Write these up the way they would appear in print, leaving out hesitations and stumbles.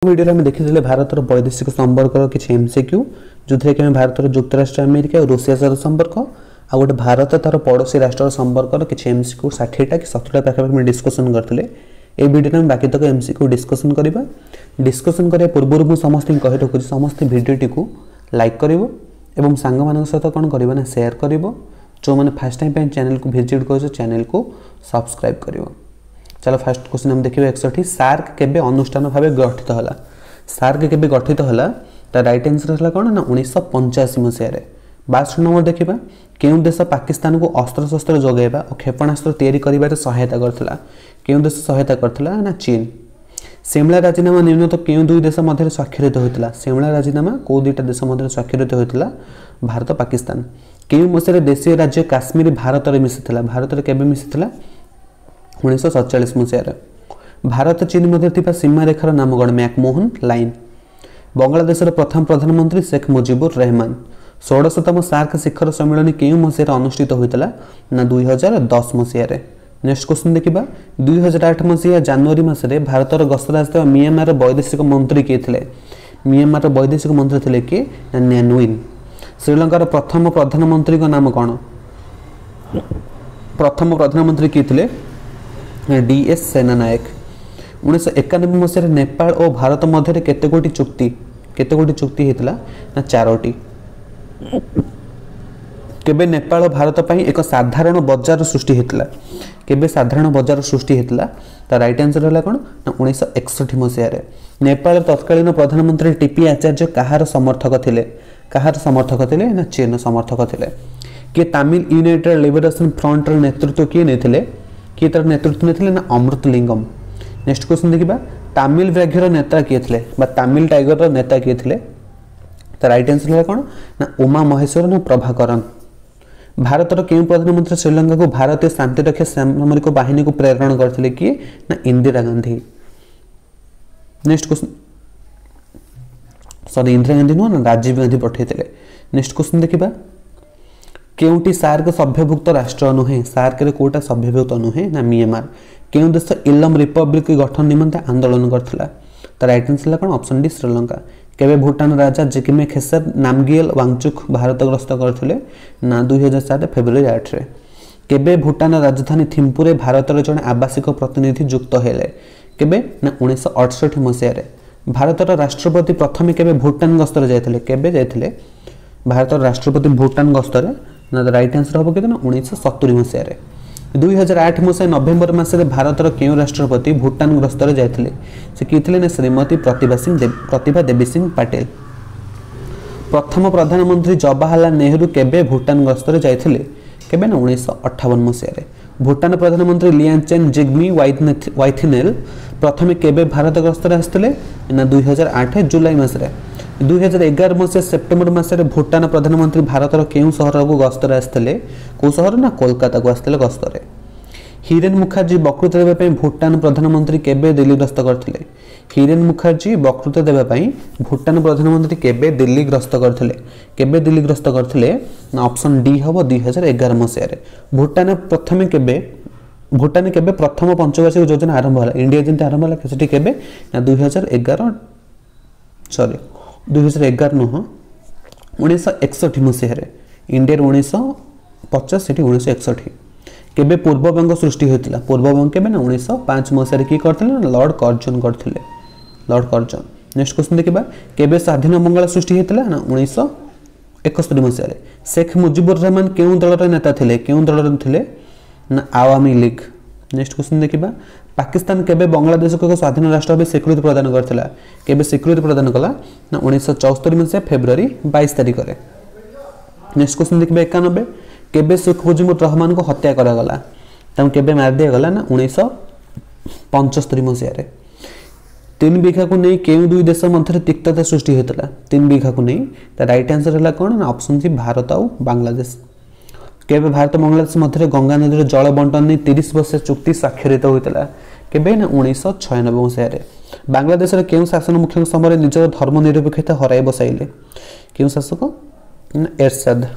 Video में देखी भारत वैदेशिक संपर्क किसी एमसीक्यू जो थे कि भारत युक्तराष्ट्र अमेरिका और रूसिया सहित संपर्क आ गोटे भारत तार पड़ोसी राष्ट्र संपर्क किसी एमसीक्यू 60टा कि 70टा पाखापाखि डिस्कसन करते ये वीडियो में बाकी तक एमसीक्यू डिस्कसन करवा। डिस्कसन करने पूर्व मुझे समस्त कही रखुच्छी समस्त भिडियोटी को लाइक कर सांग मान सहित कौन कर शेयर कर जो मैंने फास्ट टाइम चैनल को विजिट कर चैनल को सब्सक्राइब कर। चलो फास्ट क्वेश्चन हम देखिए 61 सार्क केबे अनुष्ठान भाव गठित होला। सार्क केबे गठित होला ता राइट आंसर है कौन ना 1985 मसीह। 62 नंबर देखिबा केउं देश पाकिस्तान को अस्त्र शस्त्र जोगाइबा और क्षेपणास्त्र तैयारी करिबारे सहायता करथिला। केउं देश सहायता करथिला ना चीन। सिमला राजीनामा निम्नतः केउं दुई देश मध्य स्वाक्षरित होइतिला। सिमला राजीनामा को दुईटा देश मध्य स्वाक्षरित होइतिला भारत पाकिस्तान। केउं मसीह देशीय राज्य काश्मीर भारत रे मिसिथिला। भारत रे केबे मिसिथिला 1947 मसीह। भारत चीन मध्य सीमा रेखार नाम कौन मैकमोहन लाइन। बांग्लादेश प्रथम प्रधानमंत्री शेख मुजिबुर रहमान। 16तम सार्क शिखर सम्मेलन केउं मसीह अनुष्ठित होइतिला ना 2010 मसीह। नेक्स्ट क्वेश्चन देखिबा 2008 मसीहा जनवरी मासरे भारतर गस्तर आस्था म्यांमार वैदेशिक मंत्री किए थिले। म्यांमार वैदेशिक मंत्री थिले कि न्यानुइन। श्रीलंकार प्रथम प्रधानमंत्री का नाम कौन। प्रथम प्रधानमंत्री किए थिले DS सेनानायक। 1991 मसीह नेपाल और भारत मध्य केते गोटी चुक्ति होता ना 4टी। केबे नेपाल और भारत पई एक साधारण बजार सृष्टि होता। केबे साधारण बजार सृष्टि होता ता राइट आंसर है कौन ना 1961 मसीह। नेपाल तत्कालीन प्रधानमंत्री टीपी आचार्य कहार समर्थक थिले। कहार समर्थक थिले ना चीन समर्थक थिले। कि तमिल यूनाइटेड लिबरेशन फ्रंट नेतृत्व किए नेथिले किए तार नेतृत्व नेथिले ना अमृतलिंगम। नेक्स्ट क्वेश्चन देखिबा तमिल व्याघ्र नेता किए थिले बा तमिल टाइगर नेता किए थिले तो राइट आंसर है कौन ना उमा महेश्वर ना प्रभाकरन। भारतर केउं प्रधानमंत्री श्रीलंका को भारतीय शांति रक्षा सामरिक बाहिनी को प्रेरण करथिले कि ना Indira Gandhi. Next question sorry Indira Gandhi no ना राजीव गांधी पठेथिले। नेक्स्ट क्वेश्चन देखिबा केउंटी सार्क सभ्यभुक्त राष्ट्र नुहे। सार्क रे कोटा सभ्यभुक्त नुहे ना म्यांमार। केउं देश इलम रिपब्लिक गठन निमंते आंदोलन करथिला तो राइट आंसर है कौन ऑप्शन डी श्रीलंका। केबे भूटान राजा जिग्मे खेसर नामगियल वांगचुक भारत ग्रस्त करथिले ना 2007 फेब्रुआरी 8 रे। केबे भूटान राजधानी थिम्पुरे भारतर जने आवासिक प्रतिनिधि युक्त हेले केबे ना 1968 मसीह। भारतर राष्ट्रपति प्रथमे केबे भूटान गस्तर जायथिले केबे जायथिले भारतर राष्ट्रपति भूटान गस्तर ना राइट आंसर हम कहते 1970 मसीह। 2008 मसीह नवेम्बर मसरे भारतर केउं राष्ट्रपति भूटान गस्तर जायथिले से किथिले ना श्रीमती प्रतिभा देवी सिंह पाटिल। प्रथम प्रधानमंत्री जवाहरलाल नेहरू केबे भूटान गस्तर जायथिले केबे ना 1958 मसीह। भूटान प्रधानमंत्री लियांचेन जिग्मी वाइथिनेल प्रथमे केबे भारत गस्तर आस्थिले ना 2008 जुलाई मसरे। 2011 मसीह सेप्टेम्बर मसरे भूटान प्रधानमंत्री भारतर केउं शहर को गस्तर आस्थिले को शहर ना कोलकाता को आस्थिले गस्तर। हिरेन मुखर्जी वक्तृता देबा पई भूटान प्रधानमंत्री केबे दिल्ली गस्त करथिले। हिरेन मुखर्जी वक्तृता देबा पई भूटान प्रधानमंत्री केबे दिल्ली गस्त करथिले। केबे दिल्ली गस्त करथिले ना ऑप्शन डी हबो 2011 मसीह। भूटान केबे प्रथम पंचवार्षिक योजना आरंभ होला। इंडिया जंते आरंभ होला केसेटी केबे ना 2011 नुह 1961 मसीह। इंडिया 1950 सेठी 1961। केबे पूर्वबंग सृष्टि होइतिला। पूर्वबंग केबे ना 1905 मसीह की करथिले लॉर्ड कर्जन करथिले। लॉर्ड कर्जन। नेक्स्ट क्वेश्चन देखिबा केबे स्वाधीन बंगाल सृष्टि होइतिला ना 1971 मसीह। शेख मुजिबुर रहमान केउं दलर नेता थिले। केउं दलर थिले ना आवामी लीग। नेक्स्ट क्वेश्चन देखिबा पाकिस्तान केबे बांग्लादेश को एक स्वाधीन राष्ट्र भाव स्वीकृति प्रदान करथिला। केबे स्वीकृति प्रदान कला ना 1974 मसीहा फेब्रुआरी 22 तारिख रे। नेक्स्ट क्वेश्चन देखिबा 91 केबे शेख मुजिबुर रहमान को हत्या करा गला तम केबे मार दिया गला ना 1975 मसीहा रे। 3 बीघा को नहीं केउं दुई देश मध्य तिक्तता सृष्टि होइतला। 3 बीघा को नहीं ता राइट आंसर है कौन ना ऑप्शन सी भारत और बांग्लादेश। केबे भारत बांग्लादेश मध्य गंगा नदी जल बंटन नहीं 30 वर्ष चुक्ति स्वाक्षरित होइतला केबे ना 1996 मसीहा रे। बांग्लादेश रे केउं शासन मुख्य समय निजर धर्मनिरपेक्षता हराई बसाइले केउं शासक ना एरशाद।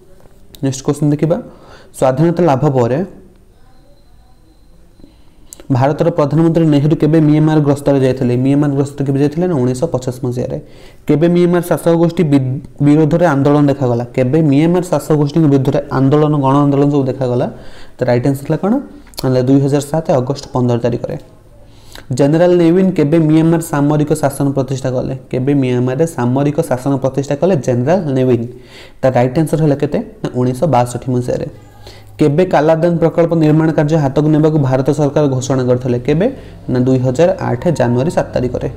नेक्स्ट क्वेश्चन देखिबा स्वाधीनता लाभ पर भारतर प्रधानमंत्री नेहरू केबे म्यांमार गस्तर जाइथिले म्यांमार गस्तर केबे जाइथिले ना 1950 मसिया रे केबे म्यांमार शासक गोष्ठी विरोध रे आंदोलन देखा गला केबे म्यांमार शासक गोष्ठी विरोध रे आंदोलन गण आंदोलन सब देखा गला तो राइट आंसर ला कोन 2007 अगस्त 15 तारिख रे जनरल नेविन केबे म्यांमार सामरिक शासन प्रतिष्ठा कले केबे म्यांमार रे सामरिक शासन प्रतिष्ठा कले जनरल नेविन ता राइट आंसर हला केते 1962 मसिया रे केबे कालादान प्रकल्प निर्माण कार्य हाथक नेबा को भारत सरकार घोषणा करथिले केबे ना 2008 जनवरी 7 तारिख रे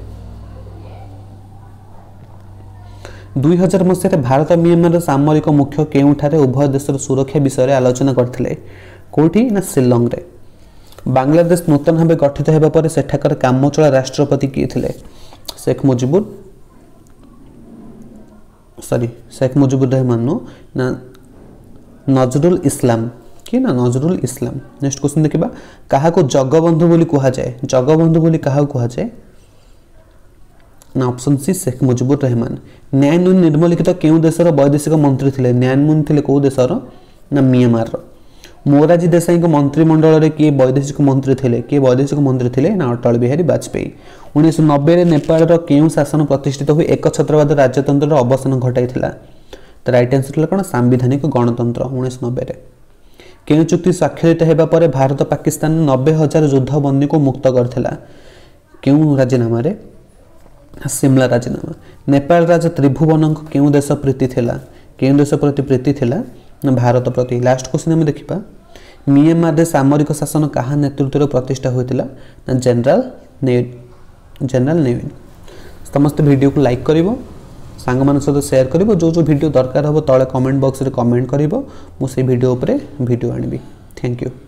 2000 मसिया भारत म्यांमार सामरिक मुख्य केउठारे उभय देशर सुरक्षा विषय आलोचना करथिले कोठी ना शिलोंग रे बांग्लादेश नूतन भाव गठित हेबा पर सेठाकर कामचला राष्ट्रपति किए थिले शेख मुजिबुर रहमान नो ना नजरुल इस्लाम कि ना नजरुल इस्लाम नेक्स्ट क्वेश्चन देखिबा कहा को जगबंधु बोली कहा जाए जगबंधु बोली कहा कहा जाए ना ऑप्शन सी शेख मुजिबुर रहमान न्यायमुन निर्मलिखित केउ देशर वैदेशिक मंत्री थिले न्यायमुन थिले को देशर ना म्यांमार रो मोरारजी देसाई को मंत्रिमंडल रे किए वैदेशिक मंत्री थिले किए वैदेशिक मंत्री थिले ना अटल बिहारी वाजपेयी 1990 रे नेपाल रो केउ शासन प्रतिष्ठित होई एक छत्रवाद राज्यतंत्र रो अवसान घटाइथिला तो राइट आंसर कोन संवैधानिक गणतंत्र 1990 रे केउ चुक्ति स्वाक्षरित हेबा परे भारत पाकिस्तान 90,000 युद्ध बंदी को मुक्त करथिला केउ राजीनामा रे सिमला राजीनामा नेपाल राजा त्रिभुवन केउ देश प्रीति थिला केउ देश प्रति प्रीति थिला ना भारत प्रति लास्ट क्वेश्चन हम देखिबा म्यांमार रे सामरिक शासन कहा नेतृत्व रे प्रतिष्ठा होइतिला ना जनरल नेविन समस्त वीडियो को लाइक करिवो सांग मान सहित शेयर करिवो जो वीडियो दरकार हो तळे कमेंट बॉक्स रे कमेंट करिवो मु से वीडियो ऊपर वीडियो आनिबी थैंक यू।